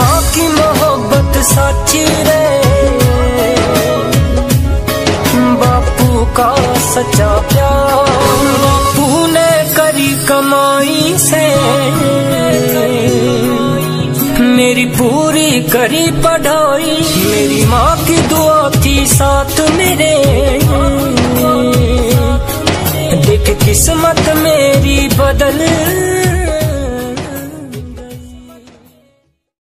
माँ की मोहब्बत साची रे, बापू का सच्चा प्यार। बापू ने करी कमाई से मेरी पूरी करी पढ़ाई, मेरी माँ की दुआ थी साथ मेरे, देख किस्मत मेरी बदल